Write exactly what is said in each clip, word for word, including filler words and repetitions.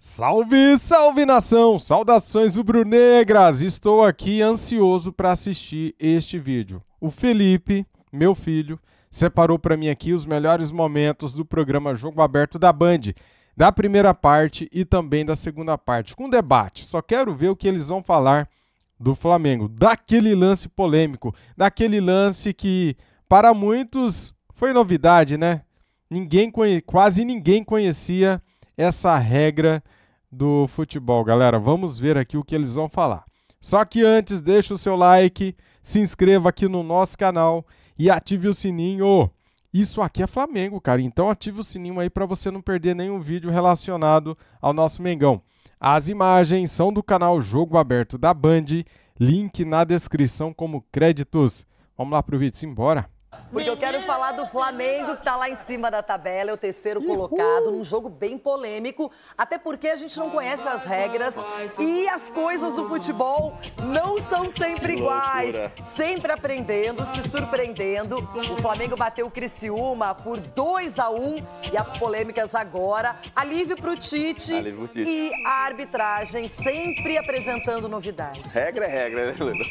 Salve, salve nação! Saudações rubro-negras! Estou aqui ansioso para assistir este vídeo. O Felipe, meu filho, separou para mim aqui os melhores momentos do programa Jogo Aberto da Band, da primeira parte e também da segunda parte, com debate. Só quero ver o que eles vão falar do Flamengo, daquele lance polêmico, daquele lance que para muitos foi novidade, né? Ninguém conhe... Quase ninguém conhecia essa regra do futebol, galera. Vamos ver aqui o que eles vão falar. Só que antes, deixa o seu like, se inscreva aqui no nosso canal e ative o sininho. Isso aqui é Flamengo, cara. Então ative o sininho aí para você não perder nenhum vídeo relacionado ao nosso Mengão. As imagens são do canal Jogo Aberto da Band, link na descrição como créditos. Vamos lá pro vídeo, simbora. Porque eu quero falar do Flamengo, que tá lá em cima da tabela, é o terceiro colocado, num jogo bem polêmico, até porque a gente não conhece as regras e as coisas do futebol não são sempre iguais. Sempre aprendendo, se surpreendendo. O Flamengo bateu o Criciúma por dois a um e as polêmicas agora. Alívio pro Tite, Alívio pro Tite. E a arbitragem sempre apresentando novidades. Regra é regra, né, Leandro?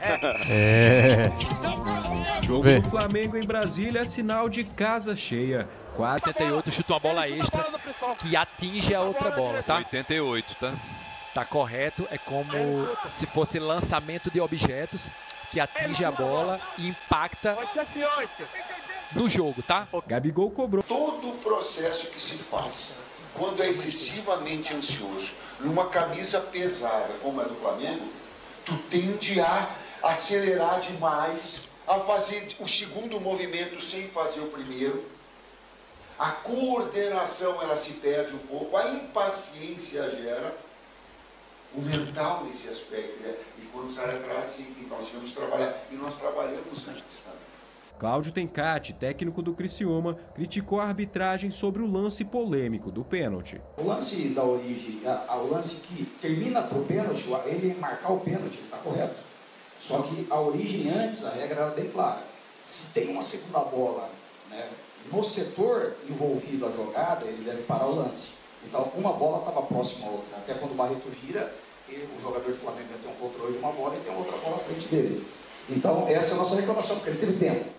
É. Jogo do Flamengo em Brasília é sinal de casa cheia. quatro oitenta e oito, chuta uma bola extra que atinge a outra bola, tá? oitenta e oito, tá? Tá correto, é como se fosse lançamento de objetos que atinge a bola e impacta no jogo, tá? Gabigol cobrou. Todo o processo que se faça, quando é excessivamente ansioso, numa camisa pesada como a do Flamengo, tu tende a acelerar demais, a fazer o segundo movimento sem fazer o primeiro. A coordenação ela se perde um pouco, a impaciência gera, o mental nesse aspecto, né? E quando sai atrás, enfim, nós vamos trabalhar, e nós trabalhamos antes também. Cláudio Tencati, técnico do Criciúma, criticou a arbitragem sobre o lance polêmico do pênalti. O lance da origem, a, a, o lance que termina para o pênalti, ele marcar o pênalti, está correto. Só que a origem antes, a regra era bem clara. Se tem uma segunda bola, né, no setor envolvido a jogada, ele deve parar o lance. Então, uma bola estava próxima à outra. Até quando o Barreto vira, ele, o jogador do Flamengo vai ter um controle de uma bola e tem outra bola à frente dele. Então, essa é a nossa reclamação, porque ele teve tempo.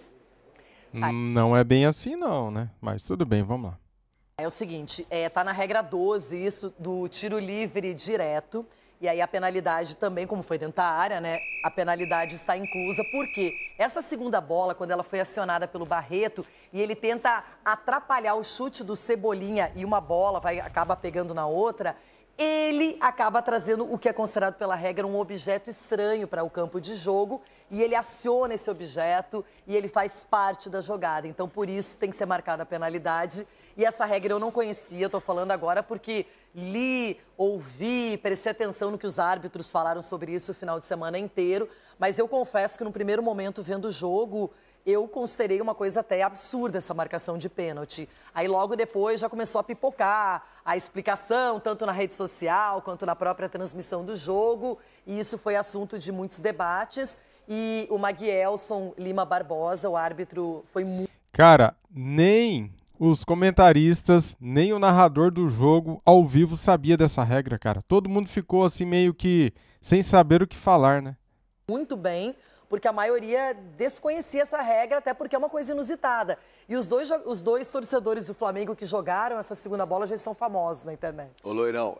Não é bem assim não, né? Mas tudo bem, vamos lá. É o seguinte, é, tá na regra doze isso do tiro livre direto. E aí a penalidade também, como foi dentro da área, né? A penalidade está inclusa, porque essa segunda bola, quando ela foi acionada pelo Barreto, e ele tenta atrapalhar o chute do Cebolinha e uma bola vai, acaba pegando na outra, ele acaba trazendo o que é considerado pela regra um objeto estranho para o campo de jogo, e ele aciona esse objeto e ele faz parte da jogada. Então, por isso, tem que ser marcada a penalidade. E essa regra eu não conhecia, estou falando agora porque li, ouvi, prestei atenção no que os árbitros falaram sobre isso o final de semana inteiro, mas eu confesso que no primeiro momento, vendo o jogo, eu considerei uma coisa até absurda essa marcação de pênalti. Aí logo depois já começou a pipocar a explicação, tanto na rede social quanto na própria transmissão do jogo, e isso foi assunto de muitos debates, e o Maguielson Lima Barbosa, o árbitro, foi muito... Cara, nem os comentaristas, nem o narrador do jogo ao vivo sabia dessa regra, cara. Todo mundo ficou assim meio que sem saber o que falar, né? Muito bem, porque a maioria desconhecia essa regra, até porque é uma coisa inusitada. E os dois, os dois torcedores do Flamengo que jogaram essa segunda bola já estão famosos na internet. Ô, Loirão,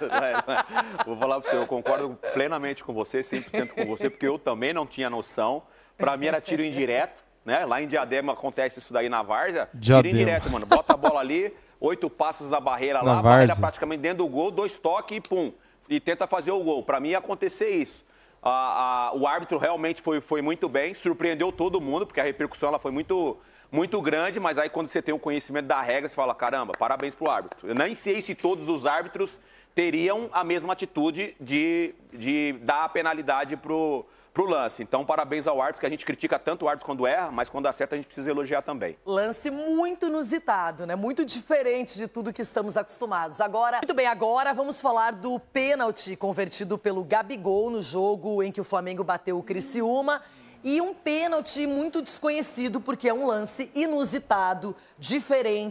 vou falar pra você, eu concordo plenamente com você, cem por cento com você, porque eu também não tinha noção. Pra mim era tiro indireto. Né? Lá em Diadema acontece isso daí na várzea. Tira indireto, mano. Bota a bola ali, oito passos da barreira lá, a barreira praticamente dentro do gol, dois toques e pum. E tenta fazer o gol. Pra mim ia acontecer isso. A, a, o árbitro realmente foi, foi muito bem, surpreendeu todo mundo, porque a repercussão ela foi muito, muito grande, mas aí quando você tem o conhecimento da regra, você fala, caramba, parabéns pro árbitro. Eu nem sei se todos os árbitros teriam a mesma atitude de, de dar a penalidade pro... pro lance. Então, parabéns ao árbitro, que a gente critica tanto o árbitro quando erra, mas quando acerta a gente precisa elogiar também. Lance muito inusitado, né? Muito diferente de tudo que estamos acostumados. Agora, muito bem, agora vamos falar do pênalti convertido pelo Gabigol no jogo em que o Flamengo bateu o Criciúma. E um pênalti muito desconhecido, porque é um lance inusitado, diferente.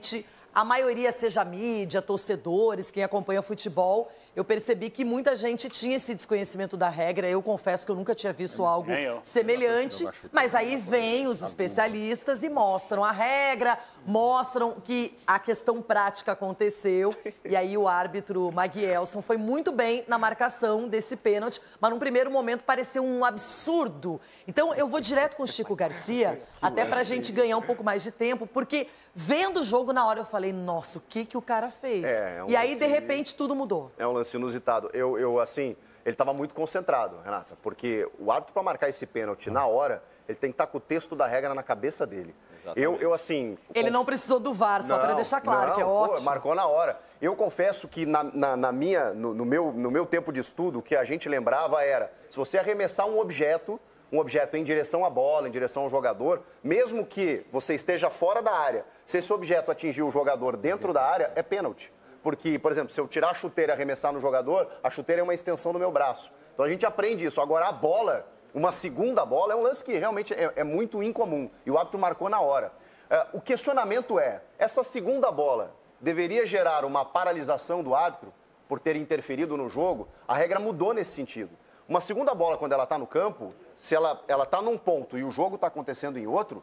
a maioria, seja mídia, torcedores, quem acompanha futebol, eu percebi que muita gente tinha esse desconhecimento da regra. Eu confesso que eu nunca tinha visto algo semelhante, mas aí vêm os especialistas e mostram a regra, mostram que a questão prática aconteceu, e aí o árbitro Maguielson foi muito bem na marcação desse pênalti, mas num primeiro momento pareceu um absurdo. Então eu vou direto com o Chico Garcia, até pra gente ganhar um pouco mais de tempo, porque vendo o jogo na hora eu falei, nossa, o que que o cara fez? É, é um e aí, lance... de repente, tudo mudou. É um lance inusitado. Eu, eu assim, ele estava muito concentrado, Renata, porque o árbitro, para marcar esse pênalti na hora, ele tem que estar com o texto da regra na cabeça dele. Eu, eu, assim... Ele não precisou do V A R, só para deixar claro, não, que é pô, ótimo. Marcou na hora. Eu confesso que na, na, na minha, no, no, meu, no meu tempo de estudo, o que a gente lembrava era, se você arremessar um objeto, um objeto em direção à bola, em direção ao jogador, mesmo que você esteja fora da área, se esse objeto atingir o jogador dentro da área, é pênalti. Porque, por exemplo, se eu tirar a chuteira e arremessar no jogador, a chuteira é uma extensão do meu braço. Então a gente aprende isso. Agora, a bola, uma segunda bola, é um lance que realmente é, é muito incomum. E o árbitro marcou na hora. Uh, o questionamento é, essa segunda bola deveria gerar uma paralisação do árbitro por ter interferido no jogo? A regra mudou nesse sentido. Uma segunda bola, quando ela está no campo, se ela está num ponto e o jogo está acontecendo em outro,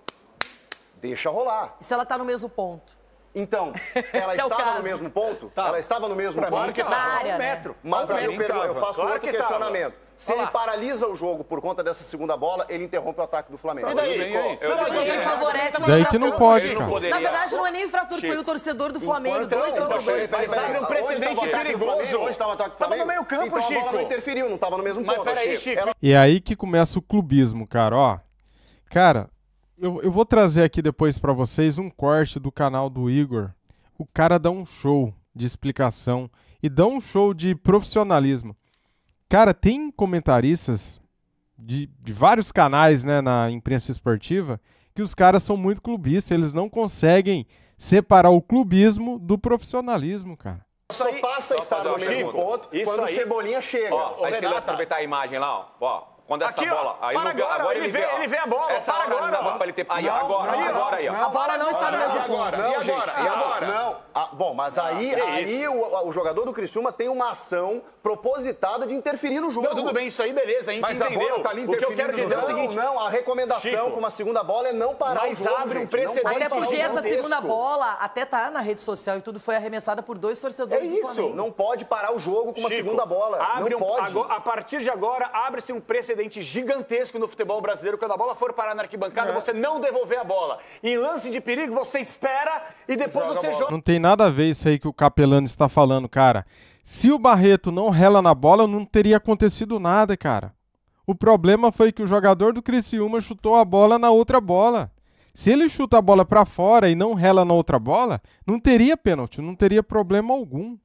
deixa rolar. E se ela está no mesmo ponto? Então, ela é estava no mesmo ponto? Tá. Ela estava no mesmo pra ponto? Mim, que na área, um né? metro. Mas aí eu, pergunto, eu faço claro outro questionamento. Tava. Se Olha ele lá. paralisa o jogo por conta dessa segunda bola, ele interrompe o ataque do Flamengo. E daí? Bem, eu, eu, eu, ele favorece o Daí que não pode, cara. Na verdade, não é nem infrator, foi o torcedor do Flamengo, Então, dois então, torcedores. Mas abre um precedente perigoso. Onde estava o ataque do Flamengo? Tava no meio campo, então, Chico. Então a bola não interferiu, não estava no mesmo mas ponto. Mas peraí, Chico. Ela... E é aí que começa o clubismo, cara, ó. Cara, eu, eu vou trazer aqui depois pra vocês um corte do canal do Igor. O cara dá um show de explicação e dá um show de profissionalismo. Cara, tem comentaristas de, de vários canais, né, na imprensa esportiva que os caras são muito clubistas, eles não conseguem separar o clubismo do profissionalismo, cara. Só passa a estar no mesmo ponto quando o Cebolinha chega. Ó, aí você vai aproveitar a imagem lá, ó. ó. Quando essa Aqui, bola. Ó, aí não agora, agora ele, ele vê, vê, ele vê a bola. Essa para hora agora, não dá ó. pra ele ter. Aí, não, agora, não, agora aí, ó. A bola não está no mesmo ponto. Agora, Não, e gente, agora? e agora? Não. Ah, bom, mas aí, aí o, o jogador do Criciúma tem uma ação propositada de interferir no jogo. Não, tudo bem, isso aí, beleza, a gente Mas a entendeu. bola tá ali O que eu interferindo quero dizer é o Não, seguinte... não, a recomendação Chico, com uma segunda bola é não parar mas o jogo, abre um gente. precedente. Não pode Até parar porque o jogo. essa segunda bola até tá na rede social e tudo foi arremessada por dois É torcedores do isso, Flamengo. não pode parar o jogo com uma Chico, segunda bola. Abre Não um, pode. agora- a partir de agora, abre-se um precedente gigantesco no futebol brasileiro. Quando a bola for parar na arquibancada, É. você não devolver a bola. Em lance de perigo, você espera e depois Joga você a bola. joga. Não tem nada a ver isso aí que o Capelano está falando, cara. Se o Barreto não rela na bola, não teria acontecido nada, cara. O problema foi que o jogador do Criciúma chutou a bola na outra bola. Se ele chuta a bola pra fora e não rela na outra bola, não teria pênalti, não teria problema algum.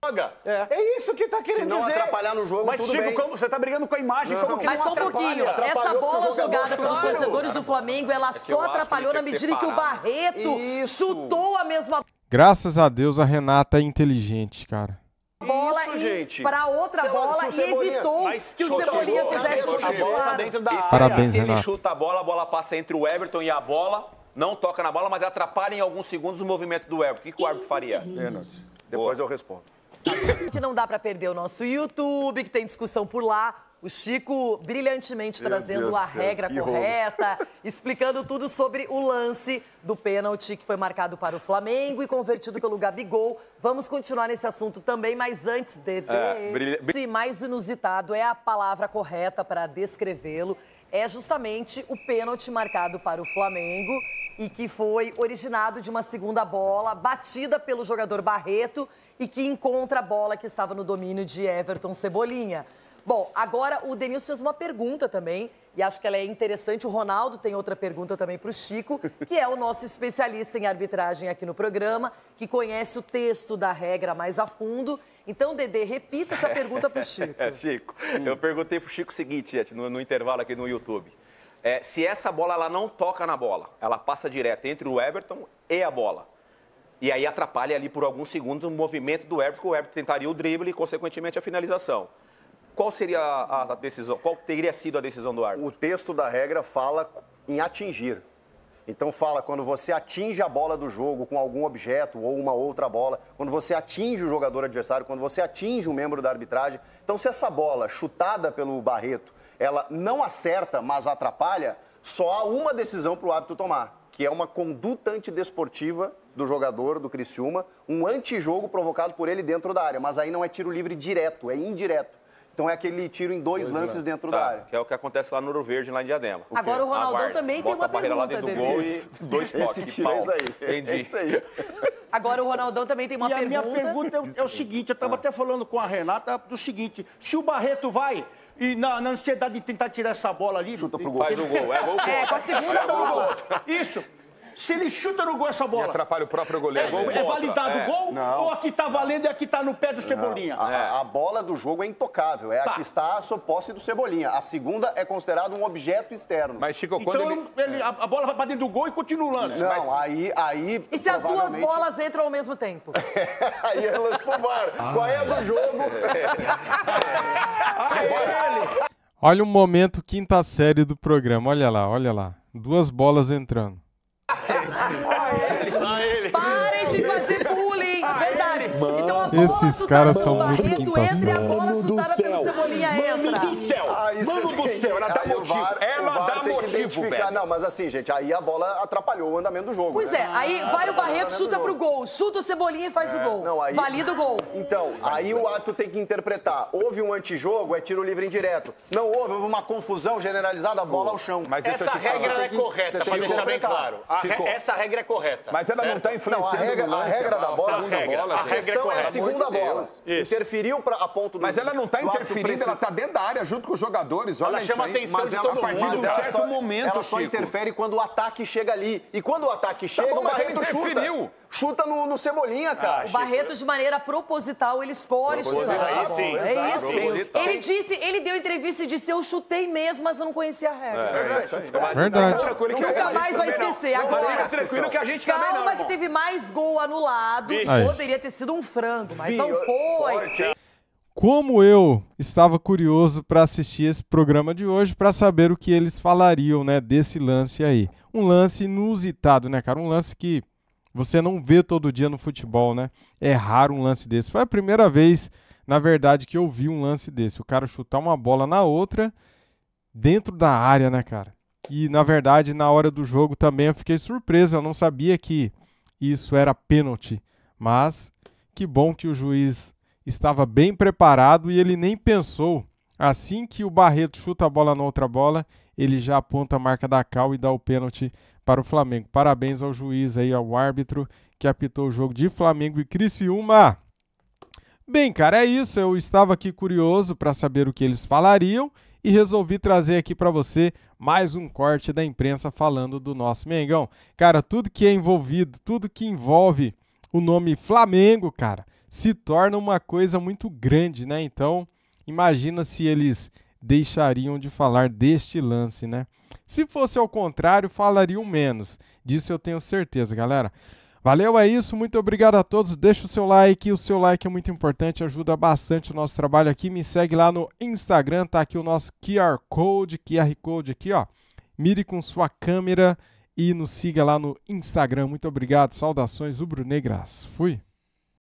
É. é isso que tá querendo Se não dizer. atrapalhar no jogo, Mas, tudo Chico, bem. como você tá brigando com a imagem, Não. como que Mas não só um atrapalha? pouquinho, essa Atrapalhou bola porque o jogador jogada pelos claro. torcedores do Flamengo, ela eu só acho que atrapalhou ele na tinha que medida ter que o parado. Barreto Isso. chutou a mesma Graças a Deus a Renata é inteligente, cara. bola Isso, e gente. para outra Se ela- bola se o e Cebolinha- evitou Mas que o chutou, Cebolinha chegou, fizesse chegou, o A chegou. bola tá chute. dentro da E área. se, Parabéns, se ele Renato. chuta a bola, a bola passa entre o Everton e a bola, não toca na bola, mas atrapalha em alguns segundos o movimento do Everton. O que, que o árbitro faria? Depois eu respondo. Que não dá para perder o nosso YouTube, que tem discussão por lá. O Chico brilhantemente Meu trazendo Deus a do céu, regra que correta, explicando tudo sobre o lance do pênalti que foi marcado para o Flamengo e convertido pelo Gabigol. Vamos continuar nesse assunto também, mas antes, Dedê, É, brilha- se mais inusitado é a palavra correta para descrevê-lo, é justamente o pênalti marcado para o Flamengo e que foi originado de uma segunda bola batida pelo jogador Barreto e que encontra a bola que estava no domínio de Everton Cebolinha. Bom, agora o Denilson fez uma pergunta também, e acho que ela é interessante. O Ronaldo tem outra pergunta também para o Chico, que é o nosso especialista em arbitragem aqui no programa, que conhece o texto da regra mais a fundo. Então, Dedê, repita essa pergunta para o Chico. É, Chico, eu perguntei pro Chico o seguinte, gente, no, no intervalo aqui no YouTube. É, se essa bola ela não toca na bola, ela passa direto entre o Everton e a bola. E aí atrapalha ali por alguns segundos o movimento do Everton, que o Everton tentaria o drible e, consequentemente, a finalização. Qual seria a, a decisão? Qual teria sido a decisão do árbitro? O texto da regra fala em atingir. Então fala, quando você atinge a bola do jogo com algum objeto ou uma outra bola, quando você atinge o jogador adversário, quando você atinge um membro da arbitragem. Então se essa bola chutada pelo Barreto, ela não acerta, mas atrapalha, só há uma decisão para o árbitro tomar, que é uma conduta antidesportiva do jogador do Criciúma, um antijogo provocado por ele dentro da área, mas aí não é tiro livre direto, é indireto. Então é aquele tiro em dois, dois lances lances. dentro tá, da área. Que é o que acontece lá no Ouro Verde, lá em Diadema. O Agora o Ronaldão também tem uma pergunta. Bota a barreira lá dentro do gol Denise. e dois toques. Esse tiro é isso aí. Entendi. É isso aí. Agora o Ronaldão também tem uma e pergunta. a minha pergunta é, é o seguinte, eu estava ah. até falando com a Renata do seguinte, se o Barreto vai e na, na ansiedade de tentar tirar essa bola ali... Chuta pro gol. Faz o gol, é gol. É, com a segunda é bola. Isso. Se ele chuta no gol essa bola... E atrapalha o próprio goleiro. É, Gol é validado o é. gol? Não. Ou a que tá valendo é a que tá no pé do Cebolinha? A, a bola do jogo é intocável, é tá. a que está sob posse do Cebolinha. A segunda é considerada um objeto externo. Mas, Chico, então, quando ele... ele, a, a bola vai pra dentro do gol e continua o lance. Não, mas... aí, aí... E se as duas bolas entram ao mesmo tempo? Aí é lance pro V A R. Ah. Qual é a do jogo? Olha o momento quinta série do programa. Olha lá, olha lá. Duas bolas entrando. Parem de fazer bullying! Verdade. Mano, então a bola esses chutada caras pelo são muito Barreto quinta entra e a série. bola chutada pelo Cebolinha Mano entra. do céu! Ah, Mano do céu, ela dá Aí o motivo. V A R, Ela o V A R dá tem que motivo, identificar. velho. Não, mas assim, gente, aí a bola atrapalhou o andamento do jogo. Pois né? é, aí vai o Barreto, Ah, chuta do pro jogo. gol, chuta o Cebolinha e faz o gol. Não, aí- Valida o gol. Então, aí o árbitro tem que interpretar. Houve um antijogo, é tiro livre indireto. Não houve, houve uma confusão generalizada, a bola ao chão. Mas deixa eu Essa te falar. regra é correta, tem para que deixar bem interpretar. claro. A re- Chico. Essa regra é correta. Mas ela não certo? está influenciando Não, a regra- no lance, a regra da bola- a a regra- bola, a A gente. regra é questão é a correta. segunda Pelo amor de bola. Deus. Interferiu pra, a ponto do... Mas ela não está do árbitro interferindo, preci- ela está dentro da área, junto com os jogadores. Olha Ela isso chama aí. atenção Mas de ela, todo a partir mundo. de um ela certo só, momento, ela só Chico. interfere quando o ataque chega ali. E quando o ataque chega, bom, o mas ele Barreto chuta. interferiu. Chuta no, no Cebolinha, cara. O Barreto, de maneira proposital, ele escolhe chutar. Proposital, essa bola. sim. É Exato. isso. Proposital. Ele disse, ele deu entrevista e disse, eu chutei mesmo, mas eu não conhecia a regra. É, isso aí. Verdade. Tranquilo que Nunca a mais gente vai também não. esquecer. Mas Agora, fica tranquilo que a gente também não, calma que irmão. teve mais gol anulado. Aí. Poderia ter sido um frango, mas Sim, não foi. sorte. Como eu estava curioso para assistir esse programa de hoje, para saber o que eles falariam, né, desse lance aí. Um lance inusitado, né, cara? Um lance que você não vê todo dia no futebol, né? É raro um lance desse. Foi a primeira vez, na verdade, que eu vi um lance desse. O cara chutar uma bola na outra, dentro da área, né, cara? E, na verdade, na hora do jogo também eu fiquei surpreso. Eu não sabia que isso era pênalti. Mas, que bom que o juiz estava bem preparado e ele nem pensou. Assim que o Barreto chuta a bola na outra bola, ele já aponta a marca da cal e dá o pênalti para o Flamengo. Parabéns ao juiz aí, ao árbitro que apitou o jogo de Flamengo e Criciúma. Bem, cara, é isso. Eu estava aqui curioso para saber o que eles falariam e resolvi trazer aqui para você mais um corte da imprensa falando do nosso Mengão. Cara, tudo que é envolvido, tudo que envolve o nome Flamengo, cara, se torna uma coisa muito grande, né? Então, imagina se eles deixariam de falar deste lance, né? Se fosse ao contrário, falariam menos. Disso eu tenho certeza, galera. Valeu, é isso. Muito obrigado a todos. Deixa o seu like. O seu like é muito importante, ajuda bastante o nosso trabalho aqui. Me segue lá no Instagram, tá aqui o nosso Q R Code, Q R Code aqui, ó. Mire com sua câmera e nos siga lá no Instagram. Muito obrigado. Saudações rubro-negras. Fui.